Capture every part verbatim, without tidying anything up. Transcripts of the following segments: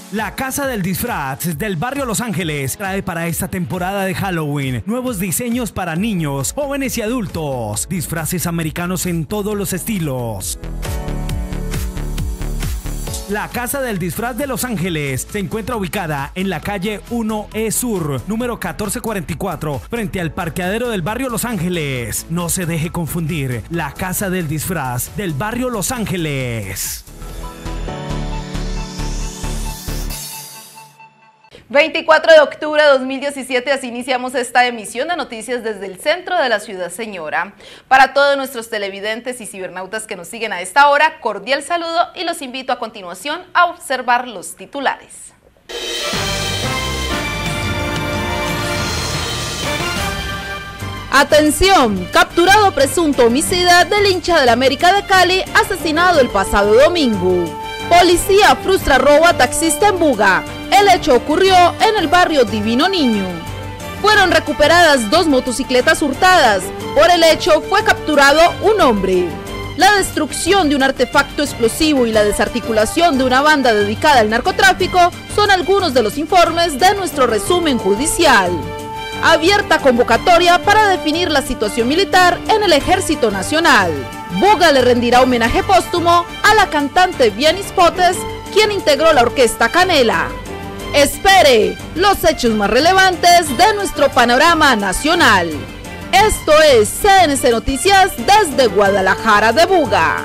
La Casa del Disfraz del barrio Los Ángeles trae para esta temporada de Halloween nuevos diseños para niños, jóvenes y adultos, disfraces americanos en todos los estilos. La Casa del Disfraz de Los Ángeles se encuentra ubicada en la calle uno E Sur, número catorce cuarenta y cuatro, frente al parqueadero del barrio Los Ángeles. No se deje confundir, la Casa del Disfraz del barrio Los Ángeles. veinticuatro de octubre de dos mil diecisiete, así iniciamos esta emisión de noticias desde el centro de la ciudad señora. Para todos nuestros televidentes y cibernautas que nos siguen a esta hora, cordial saludo y los invito a continuación a observar los titulares. Atención, capturado presunto homicida del hincha del América de Cali, asesinado el pasado domingo. Policía frustra robo a taxista en Buga. El hecho ocurrió en el barrio Divino Niño. Fueron recuperadas dos motocicletas hurtadas. Por el hecho fue capturado un hombre. La destrucción de un artefacto explosivo y la desarticulación de una banda dedicada al narcotráfico son algunos de los informes de nuestro resumen judicial. Abierta convocatoria para definir la situación militar en el Ejército Nacional. Buga le rendirá homenaje póstumo a la cantante Vianis Potes, quien integró la orquesta Canela. Espere los hechos más relevantes de nuestro panorama nacional. Esto es C N C Noticias desde Guadalajara de Buga.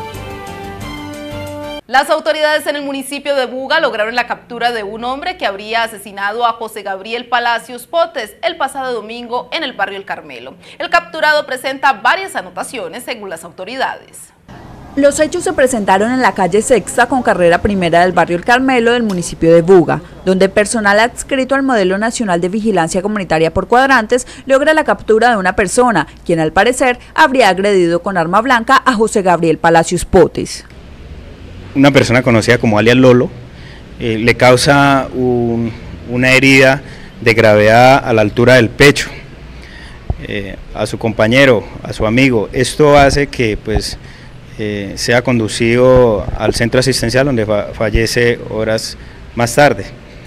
Las autoridades en el municipio de Buga lograron la captura de un hombre que habría asesinado a José Gabriel Palacios Potes el pasado domingo en el barrio El Carmelo. El capturado presenta varias anotaciones según las autoridades. Los hechos se presentaron en la calle Sexta con carrera primera del barrio El Carmelo del municipio de Buga, donde personal adscrito al Modelo Nacional de Vigilancia Comunitaria por Cuadrantes logra la captura de una persona, quien al parecer habría agredido con arma blanca a José Gabriel Palacios Potes. Una persona conocida como alias Lolo eh, le causa un, una herida de gravedad a la altura del pecho eh, a su compañero, a su amigo. Esto hace que pues Eh, sea conducido al centro asistencial donde fa fallece horas más tarde.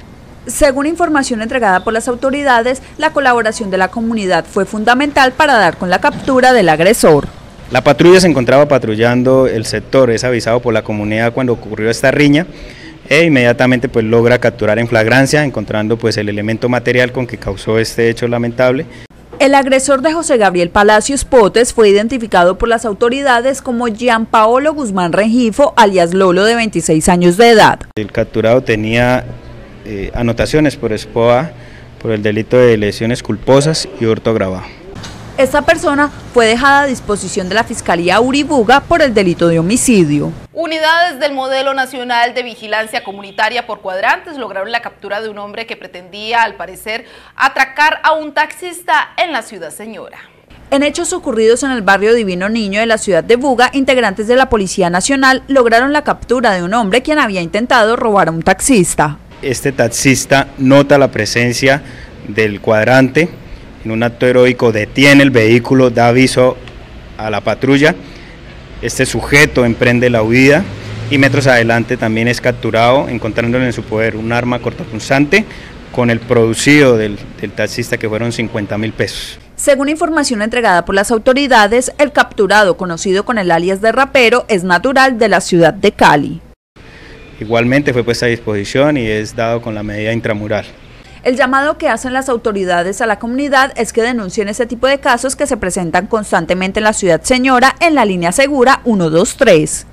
Según información entregada por las autoridades, la colaboración de la comunidad fue fundamental para dar con la captura del agresor. La patrulla se encontraba patrullando el sector, es avisado por la comunidad cuando ocurrió esta riña e inmediatamente pues logra capturar en flagrancia, encontrando pues el elemento material con que causó este hecho lamentable. El agresor de José Gabriel Palacios Potes fue identificado por las autoridades como Gianpaolo Guzmán Rengifo, alias Lolo, de veintiséis años de edad. El capturado tenía eh, anotaciones por S P O A por el delito de lesiones culposas y hurto agravado. Esta persona fue dejada a disposición de la Fiscalía Uribuga por el delito de homicidio. Unidades del Modelo Nacional de Vigilancia Comunitaria por Cuadrantes lograron la captura de un hombre que pretendía, al parecer, atracar a un taxista en la ciudad señora. En hechos ocurridos en el barrio Divino Niño de la ciudad de Buga, integrantes de la Policía Nacional lograron la captura de un hombre quien había intentado robar a un taxista. Este taxista nota la presencia del cuadrante. En un acto heroico detiene el vehículo, da aviso a la patrulla. Este sujeto emprende la huida y metros adelante también es capturado, encontrándole en su poder un arma cortopunzante con el producido del, del taxista, que fueron cincuenta mil pesos. Según información entregada por las autoridades, el capturado, conocido con el alias de Rapero, es natural de la ciudad de Cali. Igualmente fue puesta a disposición y es dado con la medida intramural. El llamado que hacen las autoridades a la comunidad es que denuncien ese tipo de casos que se presentan constantemente en la ciudad señora en la línea segura uno dos tres.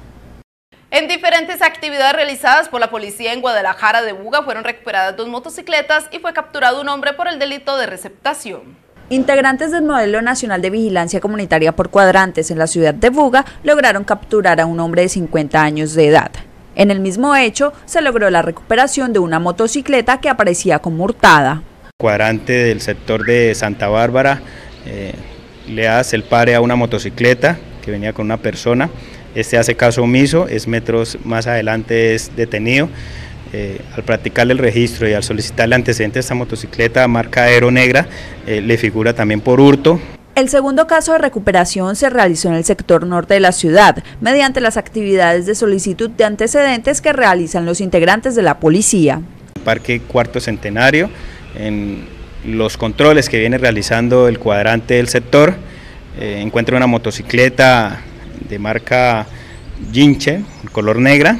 En diferentes actividades realizadas por la policía en Guadalajara de Buga fueron recuperadas dos motocicletas y fue capturado un hombre por el delito de receptación. Integrantes del Modelo Nacional de Vigilancia Comunitaria por Cuadrantes en la ciudad de Buga lograron capturar a un hombre de cincuenta años de edad. En el mismo hecho, se logró la recuperación de una motocicleta que aparecía como hurtada. Cuadrante del sector de Santa Bárbara eh, le hace el pare a una motocicleta que venía con una persona. Este hace caso omiso, es metros más adelante es detenido. Eh, al practicarle el registro y al solicitarle antecedentes a esta motocicleta marca Aero Negra, eh, le figura también por hurto. El segundo caso de recuperación se realizó en el sector norte de la ciudad, mediante las actividades de solicitud de antecedentes que realizan los integrantes de la policía. Parque Cuarto Centenario, en los controles que viene realizando el cuadrante del sector, eh, encuentra una motocicleta de marca Jinche, color negra.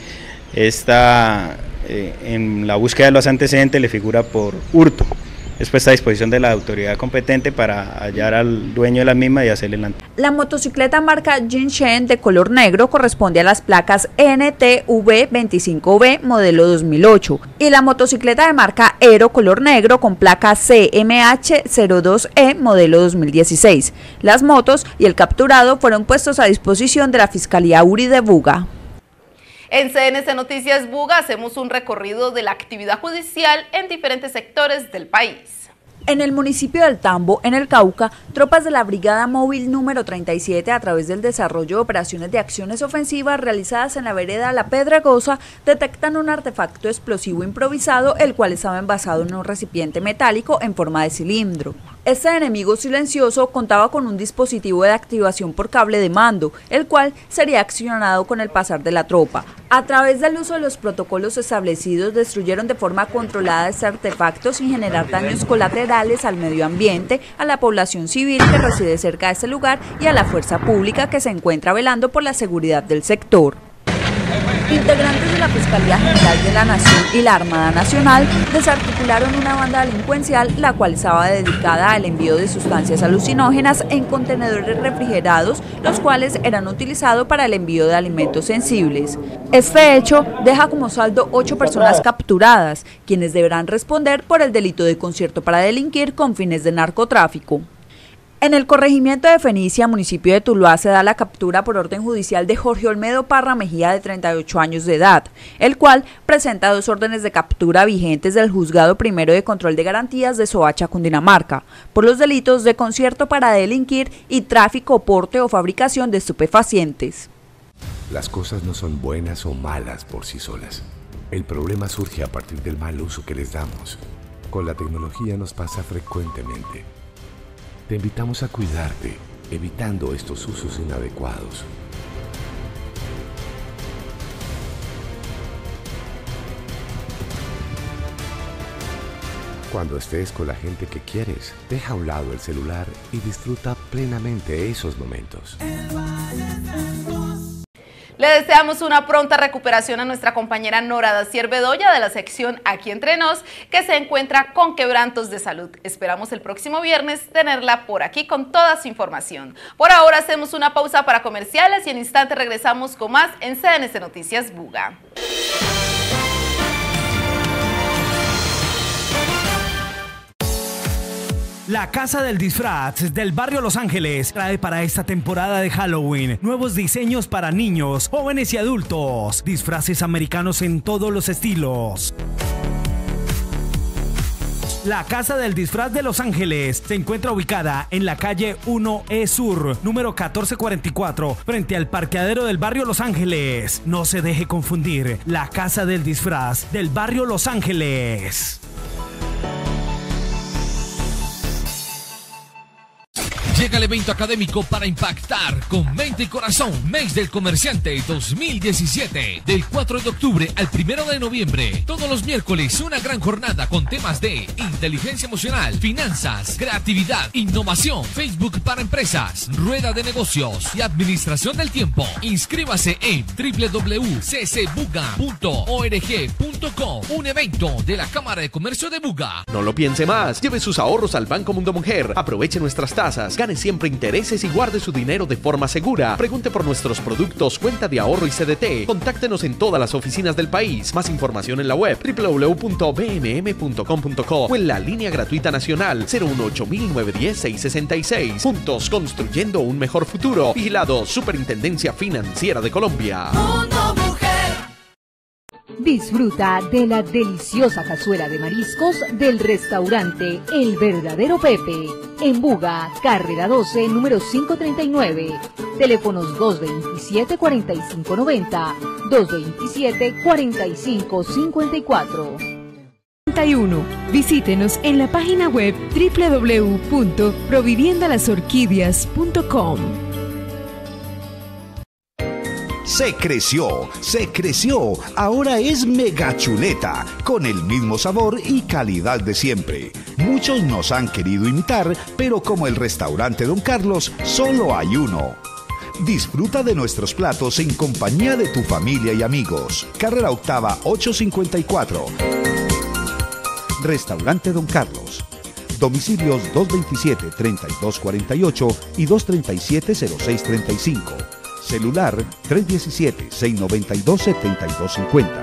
Esta, eh, en la búsqueda de los antecedentes, le figura por hurto. Es puesta a disposición de la autoridad competente para hallar al dueño de la misma y hacerle la... La motocicleta marca Jinshen de color negro corresponde a las placas N T V veinticinco B modelo dos mil ocho y la motocicleta de marca Aero color negro con placa C M H cero dos E modelo dos mil dieciséis. Las motos y el capturado fueron puestos a disposición de la Fiscalía URI de Buga. En C N C Noticias Buga hacemos un recorrido de la actividad judicial en diferentes sectores del país. En el municipio del Tambo, en el Cauca, tropas de la Brigada Móvil número treinta y siete, a través del desarrollo de operaciones de acciones ofensivas realizadas en la vereda La Pedregosa, detectan un artefacto explosivo improvisado, el cual estaba envasado en un recipiente metálico en forma de cilindro. Este enemigo silencioso contaba con un dispositivo de activación por cable de mando, el cual sería accionado con el pasar de la tropa. A través del uso de los protocolos establecidos, destruyeron de forma controlada este artefacto sin generar daños colaterales al medio ambiente, a la población civil que reside cerca de este lugar y a la fuerza pública que se encuentra velando por la seguridad del sector. Integrantes de la Fiscalía General de la Nación y la Armada Nacional desarticularon una banda delincuencial la cual estaba dedicada al envío de sustancias alucinógenas en contenedores refrigerados, los cuales eran utilizados para el envío de alimentos sensibles. Este hecho deja como saldo ocho personas capturadas, quienes deberán responder por el delito de concierto para delinquir con fines de narcotráfico. En el corregimiento de Fenicia, municipio de Tuluá, se da la captura por orden judicial de Jorge Olmedo Parra Mejía, de treinta y ocho años de edad, el cual presenta dos órdenes de captura vigentes del Juzgado Primero de Control de Garantías de Soacha, Cundinamarca, por los delitos de concierto para delinquir y tráfico, porte o fabricación de estupefacientes. Las cosas no son buenas o malas por sí solas. El problema surge a partir del mal uso que les damos. Con la tecnología nos pasa frecuentemente. Te invitamos a cuidarte, evitando estos usos inadecuados. Cuando estés con la gente que quieres, deja a un lado el celular y disfruta plenamente esos momentos. Le deseamos una pronta recuperación a nuestra compañera Nora Dacier Bedoya de la sección Aquí Entre Nos, que se encuentra con quebrantos de salud. Esperamos el próximo viernes tenerla por aquí con toda su información. Por ahora hacemos una pausa para comerciales y en instante regresamos con más en C N C Noticias Buga. La Casa del Disfraz del barrio Los Ángeles trae para esta temporada de Halloween nuevos diseños para niños, jóvenes y adultos, disfraces americanos en todos los estilos. La Casa del Disfraz de Los Ángeles se encuentra ubicada en la calle uno E Sur, número catorce cuarenta y cuatro, frente al parqueadero del barrio Los Ángeles. No se deje confundir, la Casa del Disfraz del barrio Los Ángeles. Llega el evento académico para impactar con mente y corazón, Mes del Comerciante dos mil diecisiete, del cuatro de octubre al primero de noviembre. Todos los miércoles una gran jornada con temas de inteligencia emocional, finanzas, creatividad, innovación, Facebook para empresas, rueda de negocios y administración del tiempo. Inscríbase en w w w punto c c buga punto org punto co, un evento de la Cámara de Comercio de Buga. No lo piense más, lleve sus ahorros al Banco Mundo Mujer, aproveche nuestras tasas, gane siempre intereses y guarde su dinero de forma segura. Pregunte por nuestros productos, cuenta de ahorro y C D T. Contáctenos en todas las oficinas del país. Más información en la web w w w punto b m m punto com punto co o en la línea gratuita nacional cero uno ocho nueve uno cero seis seis seis. Juntos construyendo un mejor futuro. Vigilado Superintendencia Financiera de Colombia. Mundo Mujer. Disfruta de la deliciosa cazuela de mariscos del restaurante El Verdadero Pepe, en Buga, carrera doce, número quinientos treinta y nueve. Teléfonos dos veintisiete, cuarenta y cinco noventa, dos veintisiete, cuarenta y cinco cincuenta y cuatro. ochenta y uno. Visítenos en la página web doble u doble u doble u punto proviviendo las orquídeas punto com. Se creció, se creció, ahora es Mega Chuleta, con el mismo sabor y calidad de siempre. Muchos nos han querido imitar, pero como el restaurante Don Carlos, solo hay uno. Disfruta de nuestros platos en compañía de tu familia y amigos. Carrera Octava ochocientos cincuenta y cuatro. Restaurante Don Carlos. Domicilios dos veintisiete, treinta y dos cuarenta y ocho y dos treinta y siete, cero seis treinta y cinco. Celular tres diecisiete, seiscientos noventa y dos, setenta y dos cincuenta.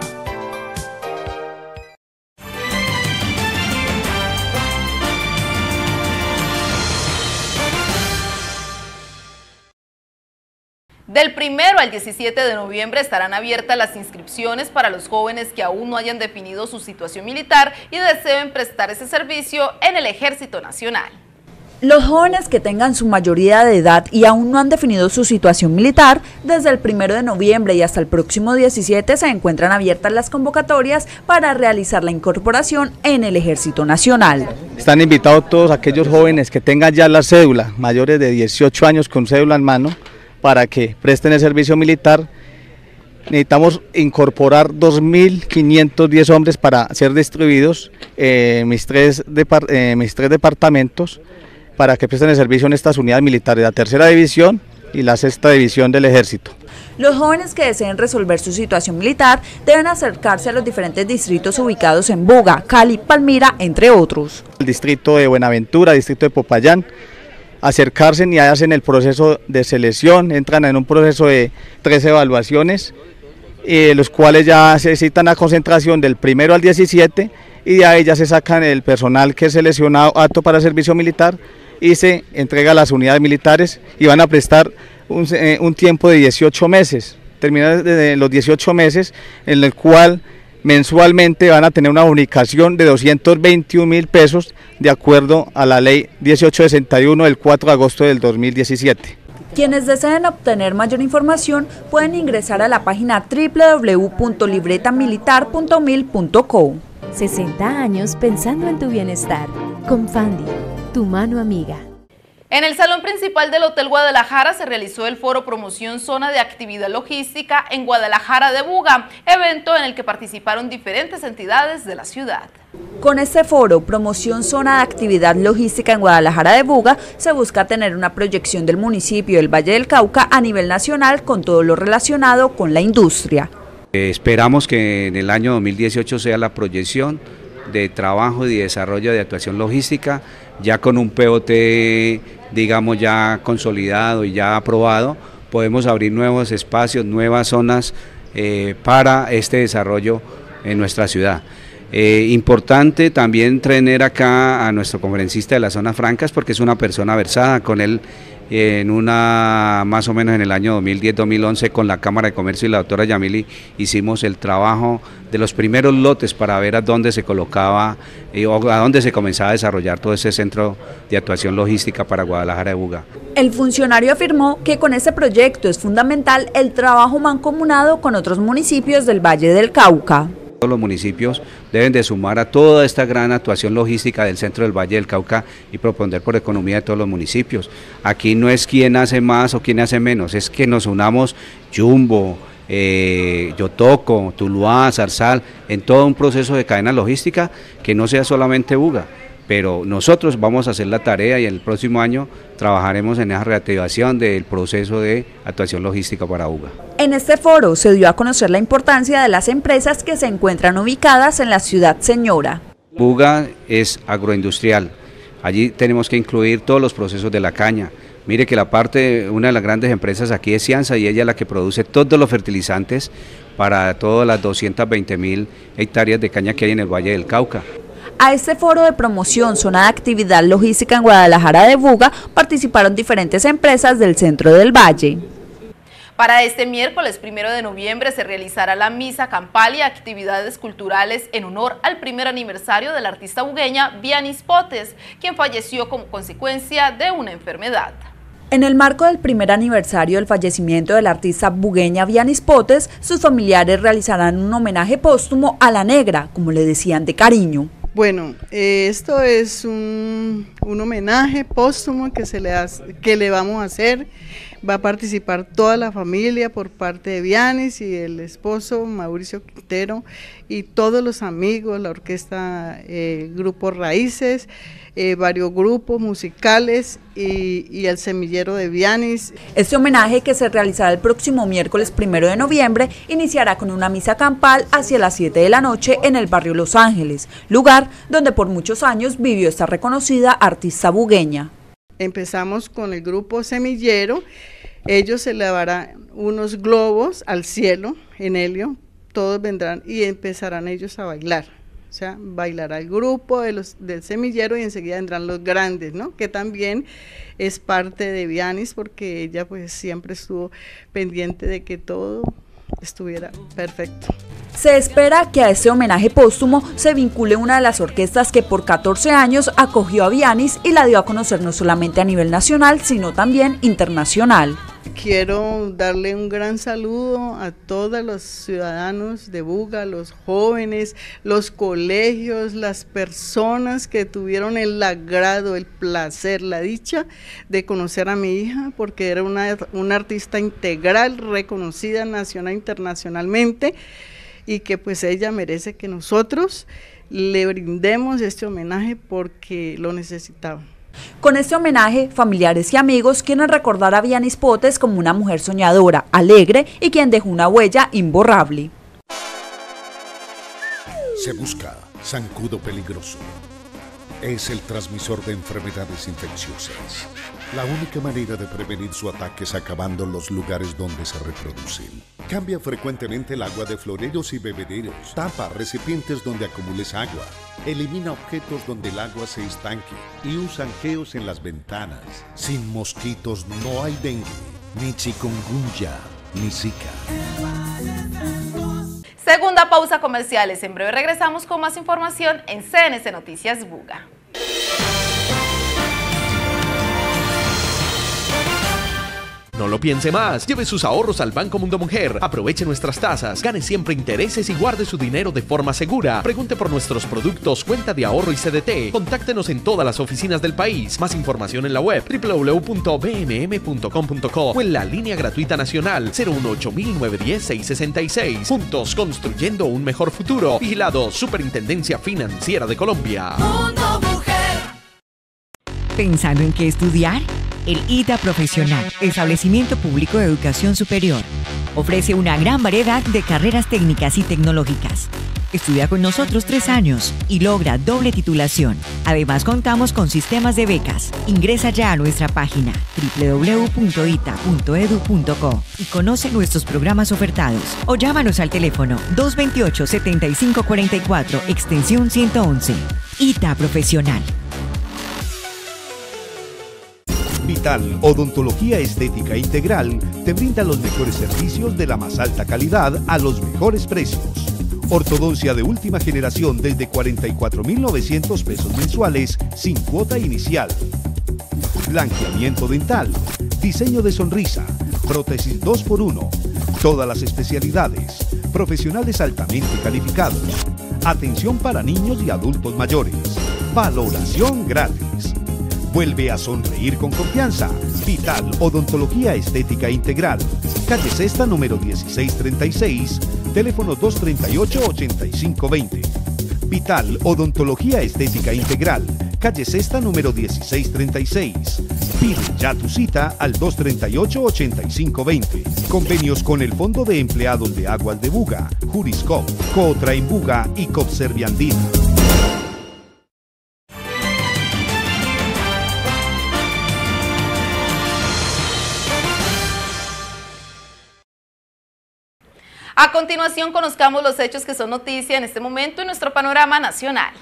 Del primero al diecisiete de noviembre estarán abiertas las inscripciones para los jóvenes que aún no hayan definido su situación militar y deseen prestar ese servicio en el Ejército Nacional. Los jóvenes que tengan su mayoría de edad y aún no han definido su situación militar, desde el primero de noviembre y hasta el próximo diecisiete se encuentran abiertas las convocatorias para realizar la incorporación en el Ejército Nacional. Están invitados todos aquellos jóvenes que tengan ya la cédula, mayores de dieciocho años con cédula en mano, para que presten el servicio militar. Necesitamos incorporar dos mil quinientos diez hombres para ser distribuidos eh, en mis tres, depart eh, mis tres departamentos, para que presten el servicio en estas unidades militares, la tercera división y la sexta división del Ejército. Los jóvenes que deseen resolver su situación militar deben acercarse a los diferentes distritos ubicados en Buga, Cali, Palmira, entre otros. El distrito de Buenaventura, distrito de Popayán, acercarse y hacen el proceso de selección, entran en un proceso de tres evaluaciones, eh, los cuales ya se citan a concentración del primero al diecisiete, y de ahí ya se sacan el personal que es seleccionado apto para servicio militar y se entrega a las unidades militares y van a prestar un, eh, un tiempo de dieciocho meses, terminan de los dieciocho meses, en el cual mensualmente van a tener una bonificación de doscientos veintiún mil pesos de acuerdo a la ley dieciocho sesenta y uno del cuatro de agosto del dos mil diecisiete. Quienes deseen obtener mayor información pueden ingresar a la página doble u doble u doble u punto libreta militar punto mil punto co. sesenta años pensando en tu bienestar. Con Fandi, tu mano amiga. En el salón principal del Hotel Guadalajara se realizó el foro Promoción Zona de Actividad Logística en Guadalajara de Buga, evento en el que participaron diferentes entidades de la ciudad. Con este foro, Promoción Zona de Actividad Logística en Guadalajara de Buga, se busca tener una proyección del municipio del Valle del Cauca a nivel nacional con todo lo relacionado con la industria. Eh, esperamos que en el año dos mil dieciocho sea la proyección de trabajo y desarrollo de actuación logística, ya con un P O T, digamos, ya consolidado y ya aprobado, podemos abrir nuevos espacios, nuevas zonas eh, para este desarrollo en nuestra ciudad. Eh, importante también tener acá a nuestro conferencista de las zonas francas, porque es una persona versada. Con él en una, más o menos en el año dos mil diez dos mil once, con la Cámara de Comercio y la doctora Yamili, hicimos el trabajo de los primeros lotes para ver a dónde se colocaba eh, o a dónde se comenzaba a desarrollar todo ese centro de actuación logística para Guadalajara de Buga. El funcionario afirmó que con este proyecto es fundamental el trabajo mancomunado con otros municipios del Valle del Cauca. Todos los municipios deben de sumar a toda esta gran actuación logística del centro del Valle del Cauca y proponer por economía de todos los municipios. Aquí no es quién hace más o quién hace menos, es que nos unamos Jumbo, eh, Yotoco, Tuluá, Zarzal, en todo un proceso de cadena logística que no sea solamente Buga. Pero nosotros vamos a hacer la tarea y el próximo año trabajaremos en esa reactivación del proceso de actuación logística para Buga. En este foro se dio a conocer la importancia de las empresas que se encuentran ubicadas en la ciudad señora. Buga es agroindustrial, allí tenemos que incluir todos los procesos de la caña. Mire que la parte, una de las grandes empresas aquí es Cianza y ella es la que produce todos los fertilizantes para todas las doscientas veinte mil hectáreas de caña que hay en el Valle del Cauca. A este foro de promoción Zona de Actividad Logística en Guadalajara de Buga participaron diferentes empresas del centro del Valle. Para este miércoles primero de noviembre se realizará la misa campal y actividades culturales en honor al primer aniversario de la artista bugueña Vianis Potes, quien falleció como consecuencia de una enfermedad. En el marco del primer aniversario del fallecimiento de la artista bugueña Vianis Potes, sus familiares realizarán un homenaje póstumo a la negra, como le decían de cariño. Bueno, eh, esto es un, un homenaje póstumo que, se le hace, que le vamos a hacer. Va a participar toda la familia por parte de Vianis y el esposo Mauricio Quintero y todos los amigos, la orquesta, eh, Grupo Raíces, eh, varios grupos musicales y, y el semillero de Vianis. Este homenaje, que se realizará el próximo miércoles primero de noviembre, iniciará con una misa campal hacia las siete de la noche en el barrio Los Ángeles, lugar donde por muchos años vivió esta reconocida artista bugueña. Empezamos con el grupo Semillero, ellos elevarán unos globos al cielo en helio, todos vendrán y empezarán ellos a bailar, o sea, bailará el grupo de los, del Semillero y enseguida vendrán los grandes, ¿no? Que también es parte de Vianis porque ella pues siempre estuvo pendiente de que todo estuviera perfecto. Se espera que a este homenaje póstumo se vincule una de las orquestas que por catorce años acogió a Vianis y la dio a conocer no solamente a nivel nacional, sino también internacional. Quiero darle un gran saludo a todos los ciudadanos de Buga, los jóvenes, los colegios, las personas que tuvieron el agrado, el placer, la dicha de conocer a mi hija, porque era una, una artista integral, reconocida nacional e internacionalmente, y que pues ella merece que nosotros le brindemos este homenaje porque lo necesitaba. Con este homenaje, familiares y amigos quieren recordar a Vianis Potes como una mujer soñadora, alegre y quien dejó una huella imborrable. Se busca zancudo peligroso. Es el transmisor de enfermedades infecciosas. La única manera de prevenir su ataque es acabando los lugares donde se reproducen. Cambia frecuentemente el agua de floreros y bebederos. Tapa recipientes donde acumules agua. Elimina objetos donde el agua se estanque y usa anqueos en las ventanas. Sin mosquitos no hay dengue, ni chikungunya, ni zika. Segunda pausa comerciales. En breve regresamos con más información en C N C Noticias Buga. No lo piense más. Lleve sus ahorros al Banco Mundo Mujer. Aproveche nuestras tasas. Gane siempre intereses y guarde su dinero de forma segura. Pregunte por nuestros productos, cuenta de ahorro y C D T. Contáctenos en todas las oficinas del país. Más información en la web doble u doble u doble u punto b m m punto com punto co o en la línea gratuita nacional cero uno ocho nueve uno cero seis seis seis. Juntos construyendo un mejor futuro. Vigilado Superintendencia Financiera de Colombia. Mundo Mujer. ¿Pensando en qué estudiar? El I T A Profesional, Establecimiento Público de Educación Superior, ofrece una gran variedad de carreras técnicas y tecnológicas. Estudia con nosotros tres años y logra doble titulación. Además, contamos con sistemas de becas. Ingresa ya a nuestra página doble u doble u doble u punto i t a punto e d u punto co y conoce nuestros programas ofertados. O llámanos al teléfono dos dos ocho, siete cinco cuatro cuatro, extensión ciento once. I T A Profesional. Vital Odontología Estética Integral te brinda los mejores servicios de la más alta calidad a los mejores precios. Ortodoncia de última generación desde cuarenta y cuatro mil novecientos pesos mensuales sin cuota inicial. Blanqueamiento dental, diseño de sonrisa, prótesis dos por uno, todas las especialidades, profesionales altamente calificados, atención para niños y adultos mayores, valoración gratis. Vuelve a sonreír con confianza. Vital Odontología Estética Integral. Calle Sexta número dieciséis treinta y seis, teléfono dos tres ocho, ocho cinco dos cero. Vital Odontología Estética Integral. Calle Sexta número dieciséis treinta y seis. Pide ya tu cita al dos tres ocho, ocho cinco dos cero. Convenios con el Fondo de Empleados de Aguas de Buga, Juriscop, Cotrain Buga y Copserviandina. A continuación, conozcamos los hechos que son noticia en este momento en nuestro panorama nacional.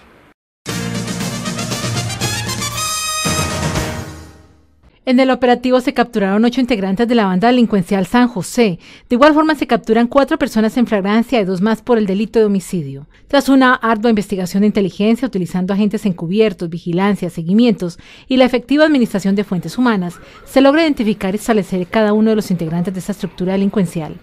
En el operativo se capturaron ocho integrantes de la banda delincuencial San José. De igual forma se capturan cuatro personas en flagrancia y dos más por el delito de homicidio. Tras una ardua investigación de inteligencia utilizando agentes encubiertos, vigilancia, seguimientos y la efectiva administración de fuentes humanas, se logra identificar y establecer cada uno de los integrantes de esta estructura delincuencial.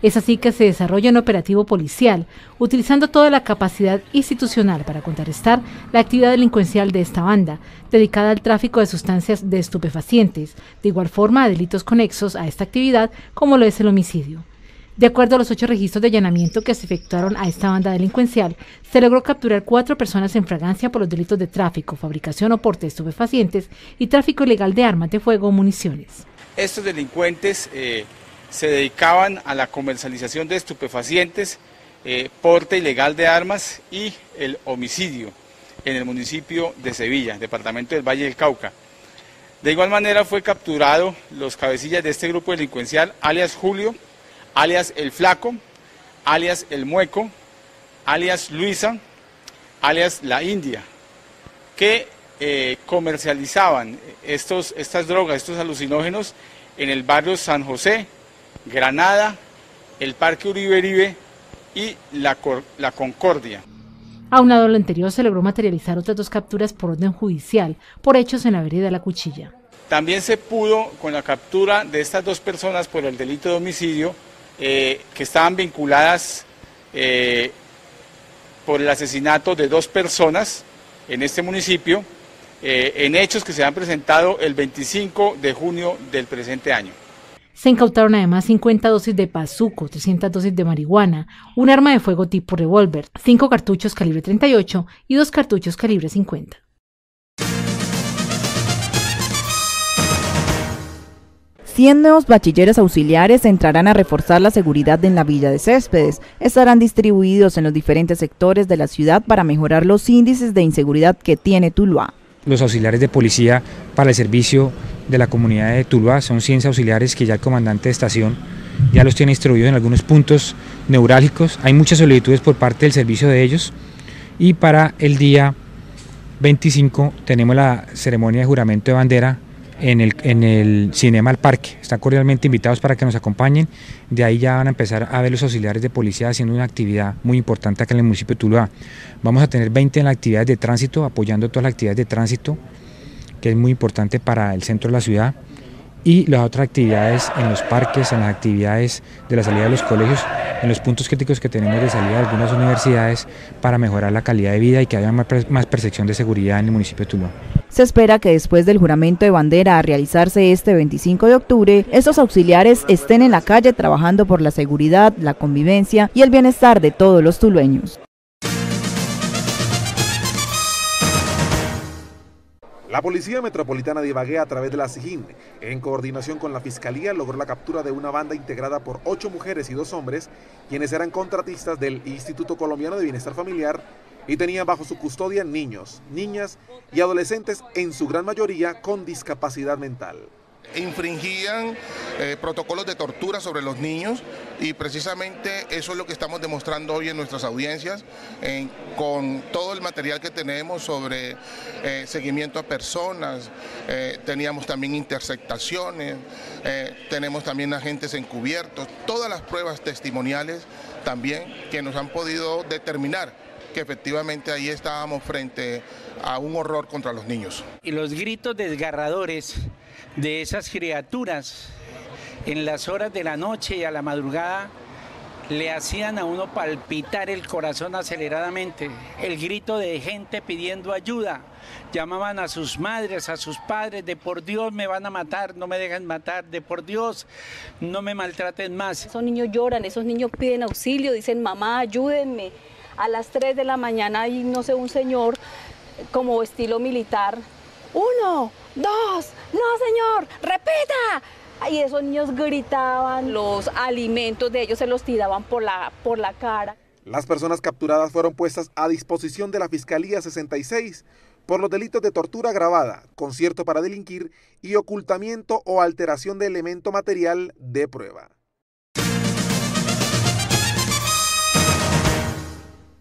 Es así que se desarrolla un operativo policial, utilizando toda la capacidad institucional para contrarrestar la actividad delincuencial de esta banda, dedicada al tráfico de sustancias de estupefacientes, de igual forma a delitos conexos a esta actividad, como lo es el homicidio. De acuerdo a los ocho registros de allanamiento que se efectuaron a esta banda delincuencial, se logró capturar cuatro personas en flagrancia por los delitos de tráfico, fabricación o porte de estupefacientes y tráfico ilegal de armas de fuego o municiones. Estos delincuentes eh, se dedicaban a la comercialización de estupefacientes, eh, porte ilegal de armas y el homicidio en el municipio de Sevilla, departamento del Valle del Cauca. De igual manera fue capturado los cabecillas de este grupo delincuencial, alias Julio, alias El Flaco, alias El Mueco, alias Luisa, alias La India, que eh, comercializaban estos, estas drogas, estos alucinógenos en el barrio San José, Granada, el Parque Uribe Uribe y la, la Concordia. Aunado a lo anterior, se logró materializar otras dos capturas por orden judicial por hechos en la vereda La Cuchilla. También se pudo, con la captura de estas dos personas por el delito de homicidio, eh, que estaban vinculadas eh, por el asesinato de dos personas en este municipio, eh, en hechos que se han presentado el veinticinco de junio del presente año. Se incautaron además cincuenta dosis de bazuco, trescientas dosis de marihuana, un arma de fuego tipo revólver, cinco cartuchos calibre treinta y ocho y dos cartuchos calibre cincuenta. cien nuevos bachilleros auxiliares entrarán a reforzar la seguridad en la Villa de Céspedes. Estarán distribuidos en los diferentes sectores de la ciudad para mejorar los índices de inseguridad que tiene Tuluá. Los auxiliares de policía para el servicio de la comunidad de Tuluá son cien auxiliares que ya el comandante de estación ya los tiene distribuidos en algunos puntos neurálgicos. Hay muchas solicitudes por parte del servicio de ellos y para el día veinticinco tenemos la ceremonia de juramento de bandera en el, en el Cinema al Parque. Están cordialmente invitados para que nos acompañen. De ahí ya van a empezar a ver los auxiliares de policía haciendo una actividad muy importante acá en el municipio de Tuluá. Vamos a tener veinte en las actividades de tránsito, apoyando todas las actividades de tránsito, que es muy importante para el centro de la ciudad, y las otras actividades en los parques, en las actividades de la salida de los colegios, en los puntos críticos que tenemos de salida de algunas universidades para mejorar la calidad de vida y que haya más percepción de seguridad en el municipio de Tuluá. Se espera que después del juramento de bandera a realizarse este veinticinco de octubre, estos auxiliares estén en la calle trabajando por la seguridad, la convivencia y el bienestar de todos los tulueños. La Policía Metropolitana de Ibagué, a través de la SIJIN, en coordinación con la Fiscalía, logró la captura de una banda integrada por ocho mujeres y dos hombres, quienes eran contratistas del Instituto Colombiano de Bienestar Familiar y tenían bajo su custodia niños, niñas y adolescentes, en su gran mayoría con discapacidad mental. Infringían eh, protocolos de tortura sobre los niños y precisamente eso es lo que estamos demostrando hoy en nuestras audiencias eh, con todo el material que tenemos sobre eh, seguimiento a personas, eh, teníamos también interceptaciones, eh, tenemos también agentes encubiertos, todas las pruebas testimoniales también que nos han podido determinar que efectivamente ahí estábamos frente a un horror contra los niños. Y los gritos desgarradores de esas criaturas en las horas de la noche y a la madrugada le hacían a uno palpitar el corazón aceleradamente. El grito de gente pidiendo ayuda, llamaban a sus madres, a sus padres, de por Dios me van a matar, no me dejan matar, de por Dios no me maltraten más. Esos niños lloran, esos niños piden auxilio, dicen mamá ayúdenme. A las tres de la mañana hay, no sé, un señor como estilo militar. Uno, dos, no señor, repita. Y esos niños gritaban, los alimentos de ellos se los tiraban por la, por la cara. Las personas capturadas fueron puestas a disposición de la Fiscalía sesenta y seis por los delitos de tortura agravada, concierto para delinquir y ocultamiento o alteración de elemento material de prueba.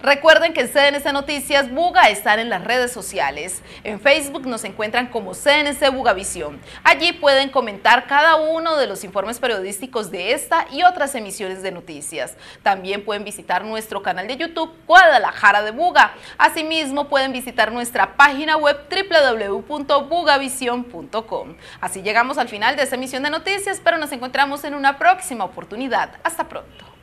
Recuerden que C N C Noticias Buga están en las redes sociales. En Facebook nos encuentran como C N C Bugavisión. Allí pueden comentar cada uno de los informes periodísticos de esta y otras emisiones de noticias. También pueden visitar nuestro canal de YouTube Guadalajara de Buga. Asimismo pueden visitar nuestra página web w w w punto bugavision punto com. Así llegamos al final de esta emisión de noticias, pero nos encontramos en una próxima oportunidad. Hasta pronto.